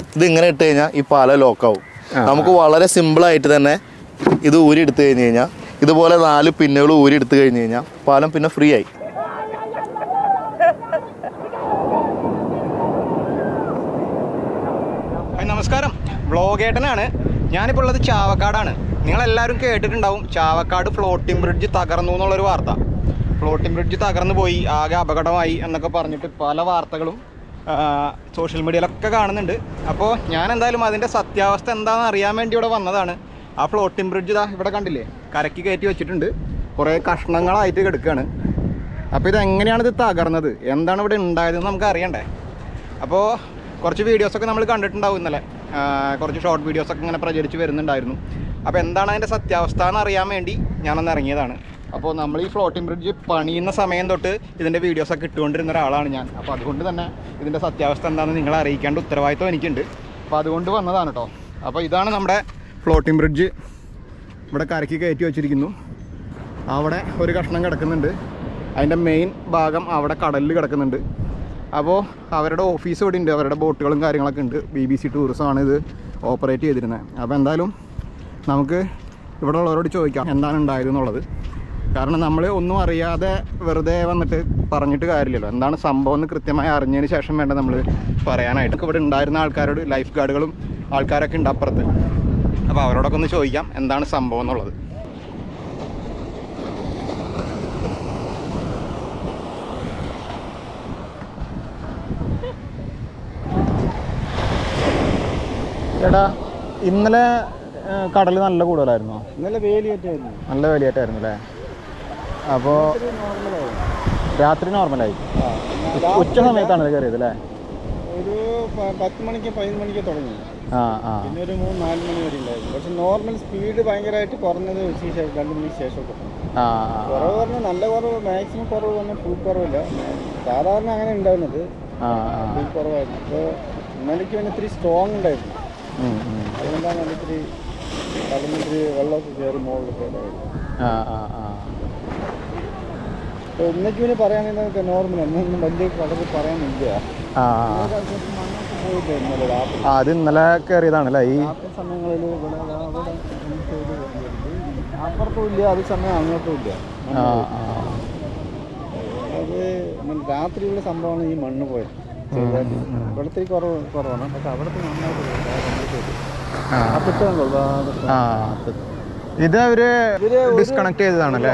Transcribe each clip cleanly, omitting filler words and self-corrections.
ഇത് ഇങ്ങനെ ഇട്ട് കഴിഞ്ഞാൽ ഈ പാലം ലോക്കാവും. നമുക്ക് വളരെ സിമ്പിളായിട്ട് തന്നെ ഇത് ഊരി എടുത്തു കഴിഞ്ഞ് കഴിഞ്ഞാൽ ഇതുപോലെ 4 പിന്നുകൾ ഊരി എടുത്തു കഴിഞ്ഞ് കഴിഞ്ഞാൽ പാലം പിന്നെ ഫ്രീ ആയി. നമസ്കാരം, വ്ളോഗേട്ടനാണ്. ഞാനിപ്പോൾ ഉള്ളത് ചാവക്കാടാണ്. നിങ്ങളെല്ലാവരും കേട്ടിട്ടുണ്ടാവും ചാവക്കാട് ഫ്ലോട്ടിംഗ് ബ്രിഡ്ജ് തകർന്നു എന്നുള്ളൊരു വാർത്ത. ഫ്ലോട്ടിംഗ് ബ്രിഡ്ജ് തകർന്നു പോയി, ആകെ അപകടമായി എന്നൊക്കെ പറഞ്ഞിട്ട് പല വാർത്തകളും സോഷ്യൽ മീഡിയയിലൊക്കെ കാണുന്നുണ്ട്. അപ്പോൾ ഞാൻ എന്തായാലും അതിൻ്റെ സത്യാവസ്ഥ എന്താണെന്ന് അറിയാൻ വേണ്ടി ഇവിടെ വന്നതാണ്. ആ ഫ്ലോട്ടിംഗ് ബ്രിഡ്ജ് ഇതാ ഇവിടെ കണ്ടില്ലേ, കരയ്ക്ക് കയറ്റി വെച്ചിട്ടുണ്ട്, കുറേ കഷ്ണങ്ങളായിട്ട് കിടക്കുകയാണ്. അപ്പോൾ ഇതെങ്ങനെയാണ് ഇത് തകർന്നത്, എന്താണ് ഇവിടെ ഉണ്ടായതെന്ന് നമുക്ക് അറിയണ്ടേ. അപ്പോൾ കുറച്ച് വീഡിയോസൊക്കെ നമ്മൾ കണ്ടിട്ടുണ്ടാവും ഇന്നലെ, കുറച്ച് ഷോർട്ട് വീഡിയോസൊക്കെ ഇങ്ങനെ പ്രചരിച്ച് വരുന്നുണ്ടായിരുന്നു. അപ്പോൾ എന്താണ് അതിൻ്റെ സത്യാവസ്ഥ എന്ന് അറിയാൻ വേണ്ടി ഞാനൊന്ന് ഇറങ്ങിയതാണ്. അപ്പോൾ നമ്മൾ ഈ ഫ്ലോട്ടിംഗ് ബ്രിഡ്ജ് പണിയുന്ന സമയം തൊട്ട് ഇതിൻ്റെ വീഡിയോസൊക്കെ ഇട്ടുകൊണ്ടിരുന്ന ഒരാളാണ് ഞാൻ. അപ്പോൾ അതുകൊണ്ട് തന്നെ ഇതിൻ്റെ സത്യാവസ്ഥ എന്താണെന്ന് നിങ്ങളെ അറിയിക്കേണ്ട ഉത്തരവാദിത്വം എനിക്കുണ്ട്. അപ്പോൾ അതുകൊണ്ട് വന്നതാണ് കേട്ടോ. അപ്പോൾ ഇതാണ് നമ്മുടെ ഫ്ലോട്ടിംഗ് ബ്രിഡ്ജ്. ഇവിടെ കരയ്ക്ക് കയറ്റി വെച്ചിരിക്കുന്നു. അവിടെ ഒരു കഷ്ണം കിടക്കുന്നുണ്ട്, അതിൻ്റെ മെയിൻ ഭാഗം അവിടെ കടലിൽ കിടക്കുന്നുണ്ട്. അപ്പോൾ അവരുടെ ഓഫീസ് ഇവിടെ ഉണ്ട്, അവരുടെ ബോട്ടുകളും കാര്യങ്ങളൊക്കെ ഉണ്ട്. BBC ടൂറിസമാണ് ഇത് ഓപ്പറേറ്റ് ചെയ്തിരുന്നത്. അപ്പോൾ എന്തായാലും നമുക്ക് ഇവിടെ ഉള്ളവരോട് ചോദിക്കാം എന്താണ് ഉണ്ടായതെന്നുള്ളത്. കാരണം നമ്മൾ ഒന്നും അറിയാതെ വെറുതെ വന്നിട്ട് പറഞ്ഞിട്ട് കാര്യമില്ലല്ലോ. എന്താണ് സംഭവം എന്ന് കൃത്യമായി അറിഞ്ഞതിന് ശേഷം വേണ്ട നമ്മൾ പറയാനായിട്ട്. ഇവിടെ ഉണ്ടായിരുന്ന ആൾക്കാരോട്, ലൈഫ് ഗാർഡുകളും ആൾക്കാരൊക്കെ ഉണ്ട് അപ്പുറത്ത്. അപ്പോൾ അവരോടൊക്കെ ഒന്ന് ചോദിക്കാം എന്താണ് സംഭവം എന്നുള്ളത്. ചേട്ടാ, ഇന്നലെ കടൽ നല്ല കൂടുതലായിരുന്നോ? ഇന്നലെ വേലിയേറ്റായിരുന്നു. നല്ല വേലിയേറ്റായിരുന്നു അല്ലേ? അപ്പോൾ രാത്രി നോർമലായി, ഉച്ച സമയത്താണ് ഇത് കയറിയത് അല്ലേ? ഒരു 10 മണിക്ക് 11 മണിക്ക് തുടങ്ങി. പിന്നെ ഒരു 3-4 മണി വരെ ഉണ്ടായിരുന്നു. പക്ഷെ നോർമൽ സ്പീഡ് ഭയങ്കരമായിട്ട് കുറഞ്ഞത് 2 മണിക്ക് ശേഷമൊക്കെ. കുറവ് പറഞ്ഞാൽ നല്ല കുറവ്, മാക്സിമം കുറവ് പറഞ്ഞാൽ ഫുൾ കുറവില്ല. സാധാരണ അങ്ങനെ ഉണ്ടായിരുന്നത് ഫുൾ കുറവായിരുന്നു. അപ്പോൾ ഇന്നലേക്ക് പിന്നെ ഇത്തിരി സ്ട്രോങ് ഉണ്ടായിരുന്നു. അതുകൊണ്ടാണ് ഇത്തിരി കടന്നിത്തിരി വെള്ളമൊക്കെ കയറി മുകളിൽ പോയതായിരുന്നു. അപ്പോൾ ഇന്നേക്ക് പിന്നെ പറയുകയാണെങ്കിൽ നോർമൽ, എന്നൊന്നും വലിയ കടൽ പറയാനില്ല. പോയില്ല ഇന്നലെ രാത്രി. അത് ഇന്നലെ കയറിയതാണല്ലേ? ഈ രാത്രി സമയങ്ങളിൽ ഇവിടെ അപ്പുറത്തും ഇല്ല, അതേ സമയം അങ്ങോട്ടും ഇല്ല. അത് രാത്രിയുള്ള സംഭവമാണ് ഈ മണ്ണ് പോയത്. ഇവിടത്തെ കുറവാണ്, പക്ഷെ അവിടുത്തെ നന്നായിട്ട് ഇത് അവര് ഡിസ്കണക്ട് ചെയ്തതാണല്ലേ?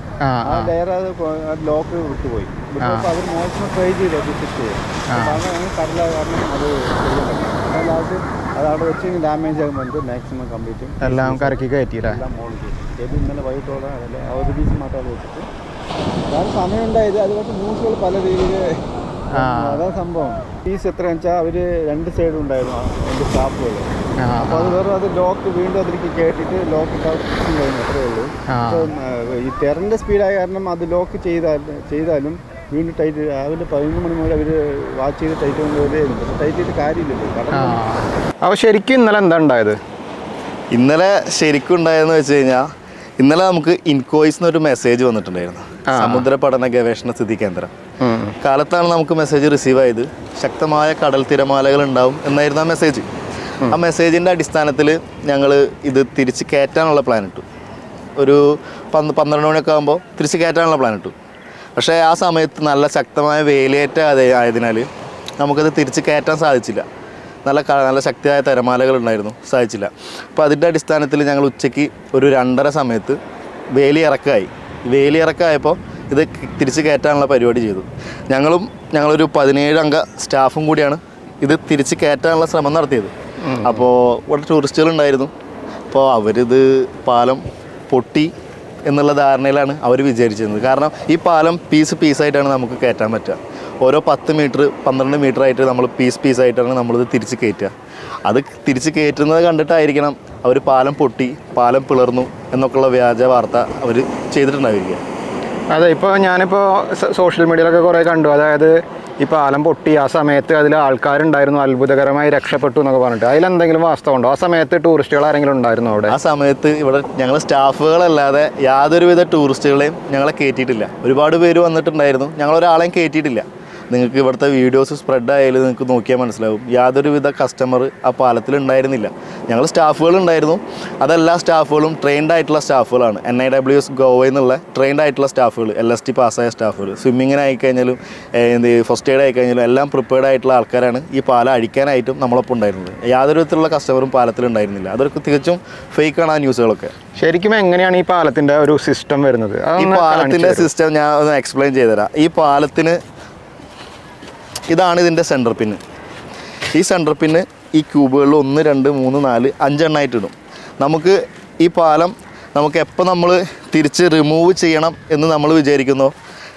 ലോക്ക് വിട്ടുപോയി. അവർ മാക്സിമം ട്രൈ ചെയ്ത് ഫിക്സ് ചെയ്യും. കടല കാരണം അത് ലാസ്റ്റ് അത് അവിടെ വെച്ച് ഡാമേജ് ആകുമ്പോൾ മാക്സിമം കംപ്ലീറ്റ് എല്ലാം കരക്കി കയറ്റിയില്ല. എല്ലാം മോളിൽ കയറ്റി. ഇന്നലെ വൈകിട്ടോടെ അതല്ല ഒരു പീസ് മാത്രം വെച്ചിട്ട് അതാണ് സമയം ഉണ്ടായത്. അത് പക്ഷേ ന്യൂസുകൾ പല രീതിയിൽ അതാ സംഭവം. പീസ് എത്രയാണെന്ന് വെച്ചാൽ അവർ 2 സൈഡും ഉണ്ടായിരുന്നു എൻ്റെ സ്റ്റാഫുകൾ. അപ്പോൾ അത് വേറെ അത് ലോക്ക് വീണ്ടും അതിലേക്ക് കേട്ടിട്ട് ലോക്ക് കഴിഞ്ഞു, അത്രേ ഉള്ളൂ. ഈ തെരൻ്റെ സ്പീഡായ കാരണം അത് ലോക്ക് ചെയ്താലും വീണ്ടും ടൈറ്റ്. രാവിലെ 11 മണി മുതൽ അവർ വാച്ച് ചെയ്ത് ടൈറ്റ് കൊണ്ടുവരുന്നു. പക്ഷേ ടൈറ്റ് ചെയ്തിട്ട് കാര്യമില്ലല്ലോ. അപ്പോൾ ശരിക്കും ഇന്നലെ എന്താ ഉണ്ടായത്? ഇന്നലെ ശരിക്കും ഉണ്ടായതെന്ന് വെച്ച് കഴിഞ്ഞാൽ ഇന്നലെ നമുക്ക് ഇൻകോയ്സ് എന്നൊരു മെസ്സേജ് വന്നിട്ടുണ്ടായിരുന്നു. സമുദ്ര പഠന ഗവേഷണ സ്ഥിതി കേന്ദ്രം കാലത്താണ് നമുക്ക് മെസ്സേജ് റിസീവ് ആയത്. ശക്തമായ കടൽ തിരമാലകൾ ഉണ്ടാവും എന്നായിരുന്നു ആ മെസ്സേജ്. ആ മെസ്സേജിൻ്റെ അടിസ്ഥാനത്തിൽ ഞങ്ങൾ ഇത് തിരിച്ച് കയറ്റാനുള്ള പ്ലാൻ ഇട്ടു. ഒരു 12 മണിയൊക്കെ ആകുമ്പോൾ തിരിച്ച് കയറ്റാനുള്ള പ്ലാൻ ഇട്ടു. പക്ഷേ ആ സമയത്ത് നല്ല ശക്തമായ വേലിയേറ്റ ആയതിനാൽ നമുക്കത് തിരിച്ച് കയറ്റാൻ സാധിച്ചില്ല. നല്ല ശക്തിയായ തിരമാലകൾ ഉണ്ടായിരുന്നു, സാധിച്ചില്ല. അപ്പോൾ അതിൻ്റെ അടിസ്ഥാനത്തിൽ ഞങ്ങൾ ഉച്ചയ്ക്ക് ഒരു 2:30 സമയത്ത് വേലി ഇറക്കമായപ്പോൾ ഇത് തിരിച്ച് കയറ്റാനുള്ള പരിപാടി ചെയ്തു. ഞങ്ങളൊരു 17 അംഗ സ്റ്റാഫും കൂടിയാണ് ഇത് തിരിച്ച് കയറ്റാനുള്ള ശ്രമം നടത്തിയത്. അപ്പോൾ ഇവിടെ ടൂറിസ്റ്റുകളുണ്ടായിരുന്നു. അപ്പോൾ അവരിത് പാലം പൊട്ടി എന്നുള്ള ധാരണയിലാണ് അവർ വിചാരിച്ചിരുന്നത്. കാരണം ഈ പാലം പീസായിട്ടാണ് നമുക്ക് കയറ്റാൻ പറ്റുക. ഓരോ 10 മീറ്റർ 12 മീറ്റർ ആയിട്ട് നമ്മൾ പീസായിട്ടാണ് നമ്മളിത് തിരിച്ച് കയറ്റുക. അത് തിരിച്ച് കയറ്റുന്നത് കണ്ടിട്ടായിരിക്കണം അവർ പാലം പൊട്ടി, പാലം പിളർന്നു എന്നൊക്കെയുള്ള വ്യാജ വാർത്ത അവർ ചെയ്തിട്ടുണ്ടായിരിക്കുക. അതെ, ഇപ്പോൾ ഞാനിപ്പോൾ സോഷ്യൽ മീഡിയയിലൊക്കെ കുറേ കണ്ടു. അതായത് ഈ പാലം പൊട്ടി ആ സമയത്ത് അതിൽ ആൾക്കാരുണ്ടായിരുന്നു, അത്ഭുതകരമായി രക്ഷപ്പെട്ടു എന്നൊക്കെ പറഞ്ഞിട്ട്. അതിലെന്തെങ്കിലും വാസ്തവമുണ്ടോ? ആ സമയത്ത് ടൂറിസ്റ്റുകൾ ആരെങ്കിലും ഉണ്ടായിരുന്നു അവിടെ? ആ സമയത്ത് ഇവിടെ ഞങ്ങൾ സ്റ്റാഫുകളല്ലാതെ യാതൊരുവിധ ടൂറിസ്റ്റുകളെയും ഞങ്ങളെ കയറ്റിയിട്ടില്ല. ഒരുപാട് പേര് വന്നിട്ടുണ്ടായിരുന്നു, ഞങ്ങളൊരാളെയും കയറ്റിയിട്ടില്ല. നിങ്ങൾക്ക് ഇവിടുത്തെ വീഡിയോസ് സ്പ്രെഡ് ആയാലും നിങ്ങൾക്ക് നോക്കിയാൽ മനസ്സിലാവും യാതൊരുവിധ കസ്റ്റമർ ആ പാലത്തിൽ ഉണ്ടായിരുന്നില്ല. ഞങ്ങൾ സ്റ്റാഫുകൾ ഉണ്ടായിരുന്നു, അതെല്ലാ സ്റ്റാഫുകളും ട്രെയിൻഡ് ആയിട്ടുള്ള സ്റ്റാഫുകളാണ്. NIWS ഗോവയിൽ നിന്നുള്ള ട്രെയിൻഡ് ആയിട്ടുള്ള സ്റ്റാഫുകൾ, LST പാസ്സായ സ്റ്റാഫുകൾ. സ്വിമ്മിങ്ങിനായി കഴിഞ്ഞാലും ഫസ്റ്റ് എയ്ഡ് ആയി കഴിഞ്ഞാലും എല്ലാം പ്രിപ്പയർഡ് ആയിട്ടുള്ള ആൾക്കാരാണ് ഈ പാലം അഴിക്കാനായിട്ടും നമ്മളൊപ്പം ഉണ്ടായിരുന്നത്. യാതൊരു വിധത്തിലുള്ള കസ്റ്റമറും പാലത്തിൽ ഉണ്ടായിരുന്നില്ല. അതൊക്കെ തികച്ചും ഫേക്കാണ് ആ ന്യൂസുകളൊക്കെ. ശരിക്കും എങ്ങനെയാണ് ഈ പാലത്തിൻ്റെ ഒരു സിസ്റ്റം വരുന്നത്? ഈ പാലത്തിൻ്റെ സിസ്റ്റം ഞാൻ ഒന്ന് എക്സ്പ്ലെയിൻ ചെയ്തുതരാം. ഈ പാലത്തിന് ഇതാണ് ഇതിൻ്റെ സെൻറ്റർ പിന്ന്. ഈ സെൻറ്റർ പിന്ന് ഈ ക്യൂബുകളിൽ 1 2 3 4 5 എണ്ണമായിട്ട് ഇടും. നമുക്ക് ഈ പാലം നമുക്ക് എപ്പോൾ നമ്മൾ തിരിച്ച് റിമൂവ് ചെയ്യണം എന്ന് നമ്മൾ വിചാരിക്കുന്നോ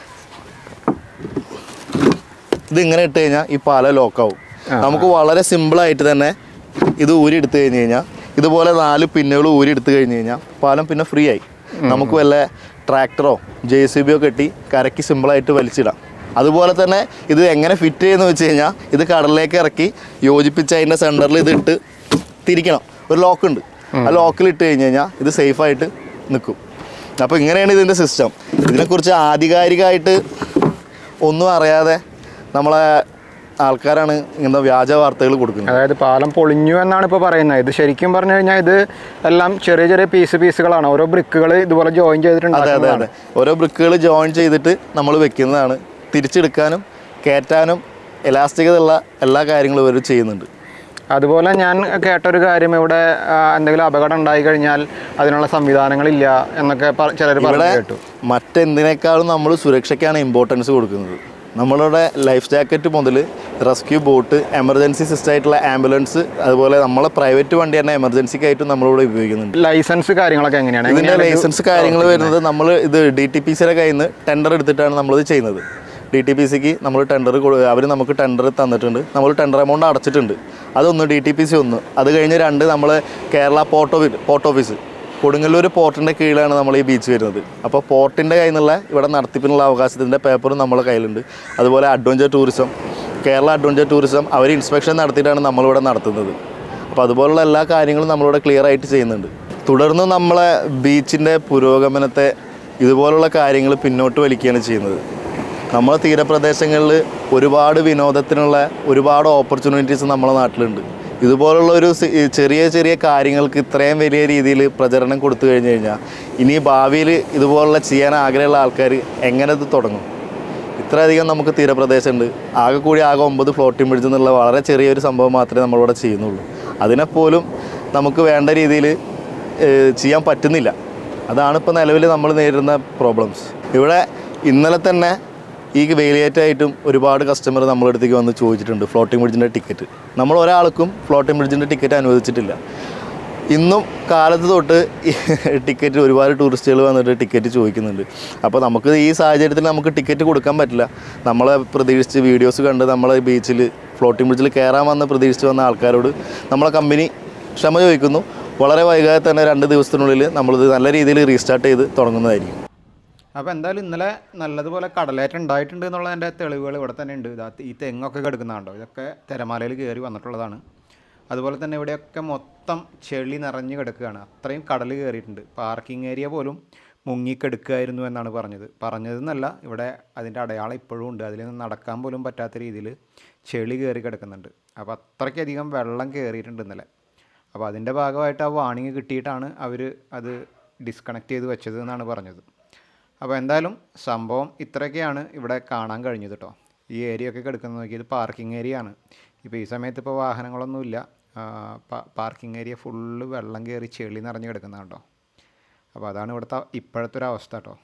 ഇതിങ്ങനെ ഇട്ട് കഴിഞ്ഞാൽ ഈ പാലം ലോക്കാവും. നമുക്ക് വളരെ സിമ്പിളായിട്ട് തന്നെ ഇത് ഊരി എടുത്തു കഴിഞ്ഞ് കഴിഞ്ഞാൽ ഇതുപോലെ 4 പിന്നുകൾ ഊരി എടുത്തു കഴിഞ്ഞ് കഴിഞ്ഞാൽ പാലം പിന്നെ ഫ്രീ ആയി. നമുക്ക് വല്ല ട്രാക്ടറോ JCB ഒക്കെ കെട്ടി കരയ്ക്ക് സിമ്പിളായിട്ട് വലിച്ചിടാം. അതുപോലെ തന്നെ ഇത് എങ്ങനെ ഫിറ്റ് ചെയ്യുന്നു വെച്ച് കഴിഞ്ഞാൽ ഇത് കടലിലേക്ക് ഇറക്കി യോജിപ്പിച്ച് അതിൻ്റെ സെൻറ്ററിൽ ഇത് ഇട്ട് തിരിക്കണം. ഒരു ലോക്കുണ്ട്, ആ ലോക്കിൽ ഇട്ട് കഴിഞ്ഞ് കഴിഞ്ഞാൽ ഇത് സേഫായിട്ട് നിൽക്കും. അപ്പോൾ ഇങ്ങനെയാണ് ഇതിൻ്റെ സിസ്റ്റം. ഇതിനെക്കുറിച്ച് ആധികാരികമായിട്ട് ഒന്നും അറിയാതെ നമ്മളെ ആൾക്കാരാണ് ഇങ്ങനത്തെ വ്യാജ വാർത്തകൾ കൊടുക്കുന്നത്. അതായത് പാലം പൊളിഞ്ഞു എന്നാണ് ഇപ്പോൾ പറയുന്നത്. ഇത് ശരിക്കും പറഞ്ഞു കഴിഞ്ഞാൽ ഇത് എല്ലാം ചെറിയ ചെറിയ പീസുകളാണ്. ഓരോ ബ്രിക്കുകൾ ഇതുപോലെ ജോയിൻ ചെയ്തിട്ടുണ്ട്. അതെ, ഓരോ ബ്രിക്കുകൾ ജോയിൻ ചെയ്തിട്ട് നമ്മൾ വെക്കുന്നതാണ്. തിരിച്ചെടുക്കാനും കയറ്റാനും എലാസ്റ്റികതയുള്ള എല്ലാ കാര്യങ്ങളും ഇവർ ചെയ്യുന്നുണ്ട്. അതുപോലെ ഞാൻ കേട്ടൊരു കാര്യം, ഇവിടെ എന്തെങ്കിലും അപകടം ഉണ്ടായി കഴിഞ്ഞാൽ അതിനുള്ള സംവിധാനങ്ങളില്ല എന്നൊക്കെ ചിലർ പറഞ്ഞു കേട്ടു. മറ്റെന്തിനേക്കാളും നമ്മൾ സുരക്ഷയ്ക്കാണ് ഇമ്പോർട്ടൻസ് കൊടുക്കുന്നത്. നമ്മളുടെ ലൈഫ് ജാക്കറ്റ് മുതൽ റെസ്ക്യൂ ബോട്ട്, എമർജൻസി സിസ്റ്റം ആയിട്ടുള്ള ആംബുലൻസ്, അതുപോലെ നമ്മളെ പ്രൈവറ്റ് വണ്ടി തന്നെ എമർജൻസിക്കായിട്ടും നമ്മളിവിടെ ഉപയോഗിക്കുന്നുണ്ട്. ലൈസൻസ് കാര്യങ്ങളൊക്കെ എങ്ങനെയാണ്? ഇതിൻ്റെ ലൈസൻസ് കാര്യങ്ങൾ വരുന്നത് നമ്മൾ ഇത് DTPCയുടെ കയ്യിൽ നിന്ന് ടെൻഡർ എടുത്തിട്ടാണ് നമ്മളിത് ചെയ്യുന്നത്. DTPCക്ക് നമ്മൾ അവർ നമുക്ക് ടെൻഡർ തന്നിട്ടുണ്ട്. നമ്മൾ ടെൻഡർ എമൗണ്ട് അടച്ചിട്ടുണ്ട്. അതൊന്ന് DTPC 1. അത് കഴിഞ്ഞ് 2 നമ്മൾ കേരള പോർട്ട് ഓഫീസ് കൊടുങ്ങല്ലൂർ പോർട്ടിൻ്റെ കീഴിലാണ് നമ്മൾ ഈ ബീച്ച് വരുന്നത്. അപ്പോൾ പോർട്ടിൻ്റെ കയ്യിൽ നിന്നുള്ള ഇവിടെ നടത്തിപ്പിനുള്ള അവകാശത്തിൻ്റെ പേപ്പറും നമ്മളെ കയ്യിലുണ്ട്. അതുപോലെ കേരള അഡ്വഞ്ചർ ടൂറിസം അവർ ഇൻസ്പെക്ഷൻ നടത്തിയിട്ടാണ് നമ്മളിവിടെ നടത്തുന്നത്. അപ്പോൾ അതുപോലുള്ള എല്ലാ കാര്യങ്ങളും നമ്മളിവിടെ ക്ലിയർ ആയിട്ട് ചെയ്യുന്നുണ്ട്. തുടർന്ന് നമ്മളെ ബീച്ചിൻ്റെ പുരോഗമനത്തെ ഇതുപോലുള്ള കാര്യങ്ങൾ പിന്നോട്ട് വലിക്കുകയാണ് ചെയ്യുന്നത്. നമ്മളെ തീരപ്രദേശങ്ങളിൽ ഒരുപാട് വിനോദത്തിനുള്ള ഒരുപാട് ഓപ്പർച്യൂണിറ്റീസ് നമ്മളെ നാട്ടിലുണ്ട്. ഇതുപോലുള്ള ഒരു ചെറിയ ചെറിയ കാര്യങ്ങൾക്ക് ഇത്രയും വലിയ രീതിയിൽ പ്രചരണം കൊടുത്തു കഴിഞ്ഞ് കഴിഞ്ഞാൽ ഇനി ഭാവിയിൽ ഇതുപോലുള്ള ചെയ്യാൻ ആഗ്രഹമുള്ള ആൾക്കാർ എങ്ങനെ ഇത് തുടങ്ങും? ഇത്രയധികം നമുക്ക് തീരപ്രദേശമുണ്ട്. ആകെ 9 ഫ്ലോട്ടിംഗ് ബ്രിഡ്ജ് എന്നുള്ള വളരെ ചെറിയൊരു സംഭവം മാത്രമേ നമ്മളിവിടെ ചെയ്യുന്നുള്ളൂ. അതിനെപ്പോലും നമുക്ക് വേണ്ട രീതിയിൽ ചെയ്യാൻ പറ്റുന്നില്ല. അതാണ് ഇപ്പോൾ നിലവിൽ നമ്മൾ നേരിടുന്ന പ്രോബ്ലംസ്. ഇവിടെ ഇന്നലെ തന്നെ ഈ വേലിയേറ്റായിട്ടും ഒരുപാട് കസ്റ്റമർ നമ്മുടെ അടുത്തേക്ക് വന്ന് ചോദിച്ചിട്ടുണ്ട് ഫ്ലോട്ടിംഗ് ബ്രിഡ്ജിൻ്റെ ടിക്കറ്റ്. നമ്മൾ ഒരാൾക്കും ഫ്ലോട്ടിംഗ് ബ്രിഡ്ജിൻ്റെ ടിക്കറ്റ് അനുവദിച്ചിട്ടില്ല. ഇന്നും കാലത്ത് തൊട്ട് ടിക്കറ്റ് ഒരുപാട് ടൂറിസ്റ്റുകൾ വന്നിട്ട് ടിക്കറ്റ് ചോദിക്കുന്നുണ്ട്. അപ്പോൾ നമുക്ക് ഈ സാഹചര്യത്തിൽ നമുക്ക് ടിക്കറ്റ് കൊടുക്കാൻ പറ്റില്ല. നമ്മളെ പ്രതീക്ഷിച്ച് വീഡിയോസ് കണ്ട് നമ്മളെ ബീച്ചിൽ ഫ്ലോട്ടിംഗ് ബ്രിഡ്ജിൽ കയറാൻ പ്രതീക്ഷിച്ച് വന്ന ആൾക്കാരോട് നമ്മളെ കമ്പനി ക്ഷമ ചോദിക്കുന്നു. വളരെ വൈകാതെ തന്നെ 2 ദിവസത്തിനുള്ളിൽ നമ്മളിത് നല്ല രീതിയിൽ റീസ്റ്റാർട്ട് ചെയ്ത് തുടങ്ങുന്നതായിരിക്കും. അപ്പോൾ എന്തായാലും ഇന്നലെ നല്ലതുപോലെ കടലേറ്റം ഉണ്ടായിട്ടുണ്ട് എന്നുള്ളതിൻ്റെ തെളിവുകൾ ഇവിടെ തന്നെ ഉണ്ട്. ഈ തെങ്ങൊക്കെ കിടക്കുന്നുണ്ടോ? ഇതൊക്കെ തിരമാലയിൽ കയറി വന്നിട്ടുള്ളതാണ്. അതുപോലെ തന്നെ ഇവിടെയൊക്കെ മൊത്തം ചെളി നിറഞ്ഞ് കിടക്കുകയാണ്. അത്രയും കടൽ കയറിയിട്ടുണ്ട്. പാർക്കിംഗ് ഏരിയ പോലും മുങ്ങിക്കെടുക്കുകയായിരുന്നു എന്നാണ് പറഞ്ഞതെന്നല്ല, ഇവിടെ അതിൻ്റെ അടയാളം ഇപ്പോഴും ഉണ്ട്. അതിൽ നിന്ന് നടക്കാൻ പോലും പറ്റാത്ത രീതിയിൽ ചെളി കയറി കിടക്കുന്നുണ്ട്. അപ്പോൾ അത്രയ്ക്കധികം വെള്ളം കയറിയിട്ടുണ്ട് ഇന്നലെ. അപ്പോൾ അതിൻ്റെ ഭാഗമായിട്ട് ആ വാണിംഗ് കിട്ടിയിട്ടാണ് അവർ അത് ഡിസ്കണക്ട് ചെയ്ത് വെച്ചത് എന്നാണ് പറഞ്ഞത്. അപ്പോൾ എന്തായാലും സംഭവം ഇത്രയൊക്കെയാണ് ഇവിടെ കാണാൻ കഴിഞ്ഞത് കേട്ടോ. ഈ ഏരിയ ഒക്കെ കിടക്കുന്നത് നോക്കിയത് പാർക്കിംഗ് ഏരിയ ആണ്. ഇപ്പോൾ ഈ സമയത്ത് ഇപ്പോൾ വാഹനങ്ങളൊന്നുമില്ല. പാർക്കിംഗ് ഏരിയ ഫുള്ള് വെള്ളം കയറി ചെളി നിറഞ്ഞ് കിടക്കുന്നത് കേട്ടോ. അപ്പോൾ അതാണ് ഇവിടുത്തെ ഇപ്പോഴത്തെ ഒരു അവസ്ഥ കേട്ടോ.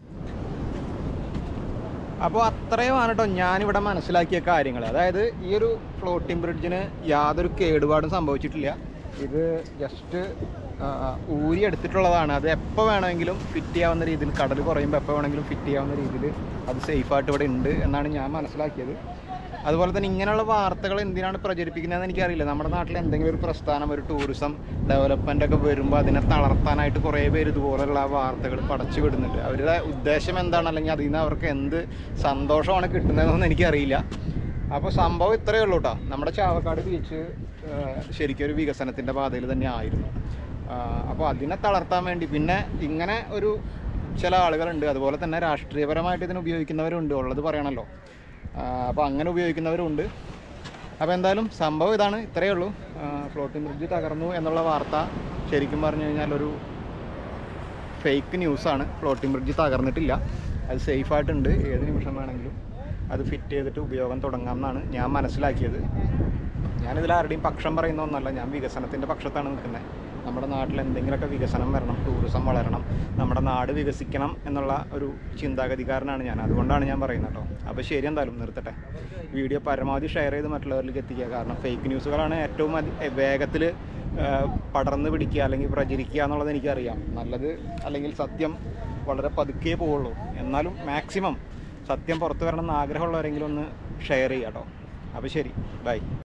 അപ്പോൾ അത്രയുമാണ് കേട്ടോ ഞാനിവിടെ മനസ്സിലാക്കിയ കാര്യങ്ങൾ. അതായത് ഈ ഒരു ഫ്ലോട്ടിംഗ് ബ്രിഡ്ജിന് യാതൊരു കേടുപാടും സംഭവിച്ചിട്ടില്ല. ഇത് ജസ്റ്റ് ഊരി എടുത്തിട്ടുള്ളതാണ്. അത് എപ്പോൾ വേണമെങ്കിലും ഫിറ്റ് ചെയ്യാവുന്ന രീതിയിൽ, കടൽ കുറയുമ്പോൾ എപ്പോൾ വേണമെങ്കിലും ഫിറ്റ് ചെയ്യാവുന്ന രീതിയിൽ അത് സേഫായിട്ട് ഇവിടെ ഉണ്ട് എന്നാണ് ഞാൻ മനസ്സിലാക്കിയത്. അതുപോലെ തന്നെ ഇങ്ങനെയുള്ള വാർത്തകൾ എന്തിനാണ് പ്രചരിപ്പിക്കുന്നതെന്ന് എനിക്കറിയില്ല. നമ്മുടെ നാട്ടിൽ എന്തെങ്കിലും ഒരു പ്രസ്ഥാനം, ഒരു ടൂറിസം ഡെവലപ്മെൻ്റ് ഒക്കെ വരുമ്പോൾ അതിനെ തളർത്താനായിട്ട് കുറേ പേര് ഇതുപോലുള്ള വാർത്തകൾ പടച്ചു വിടുന്നുണ്ട്. അവരുടെ ഉദ്ദേശം എന്താണ്, അല്ലെങ്കിൽ അതിൽ നിന്ന് അവർക്ക് എന്ത് സന്തോഷമാണ് കിട്ടുന്നതെന്നൊന്നും എനിക്കറിയില്ല. അപ്പോൾ സംഭവം ഇത്രയേ ഉള്ളൂ കേട്ടോ. നമ്മുടെ ചാവക്കാട് ബീച്ച് ശരിക്കും ഒരു വികസനത്തിൻ്റെ പാതയിൽ തന്നെ ആയിരുന്നു. അപ്പോൾ അതിനെ തളർത്താൻ വേണ്ടി പിന്നെ ഇങ്ങനെ ഒരു ചില ആളുകളുണ്ട്. അതുപോലെ തന്നെ രാഷ്ട്രീയപരമായിട്ട് ഇതിനെ ഉപയോഗിക്കുന്നവരുണ്ട്. ഉള്ളത് പറയണമല്ലോ. അപ്പോൾ അങ്ങനെ ഉപയോഗിക്കുന്നവരുണ്ട്. അപ്പോൾ എന്തായാലും സംഭവം ഇതാണ്, ഇത്രയേ ഉള്ളൂ. ഫ്ലോട്ടിംഗ് ബ്രിഡ്ജ് തകർന്നു എന്നുള്ള വാർത്ത ശരിക്കും പറഞ്ഞു കഴിഞ്ഞാൽ ഒരു ഫേക്ക് ന്യൂസാണ്. ഫ്ലോട്ടിംഗ് ബ്രിഡ്ജ് തകർന്നിട്ടില്ല, അത് സേഫായിട്ടുണ്ട്. ഏത് നിമിഷം വേണമെങ്കിലും അത് ഫിറ്റ് ചെയ്തിട്ട് ഉപയോഗം തുടങ്ങാമെന്നാണ് ഞാൻ മനസ്സിലാക്കിയത്. ഞാനിതിൽ ആരുടെയും പക്ഷം പറയുന്ന ഒന്നല്ല, ഞാൻ വികസനത്തിൻ്റെ പക്ഷത്താണ് നിൽക്കുന്നത്. നമ്മുടെ നാട്ടിൽ എന്തെങ്കിലുമൊക്കെ വികസനം വരണം, ടൂറിസം വളരണം, നമ്മുടെ നാട് വികസിക്കണം എന്നുള്ള ഒരു ചിന്താഗതിക്കാരനാണ് ഞാൻ. അതുകൊണ്ടാണ് ഞാൻ പറയുന്നത് കേട്ടോ. അപ്പോൾ ശരി, എന്തായാലും നിർത്തട്ടെ. വീഡിയോ പരമാവധി ഷെയർ ചെയ്ത് മറ്റുള്ളവരിലേക്ക് എത്തിക്കുക. കാരണം ഫേക്ക് ന്യൂസുകളാണ് ഏറ്റവും വേഗത്തിൽ പടർന്ന് പിടിക്കുക അല്ലെങ്കിൽ പ്രചരിക്കുക എന്നുള്ളത് എനിക്കറിയാം. നല്ലത് അല്ലെങ്കിൽ സത്യം വളരെ പതുക്കെ പോവുള്ളൂ. എന്നാലും മാക്സിമം സത്യം പുറത്തു വരണം എന്ന് ആഗ്രഹമുള്ളവരെങ്കിലും ഒന്ന് ഷെയർ ചെയ്യാം കേട്ടോ. അപ്പോൾ ശരി, ബൈ.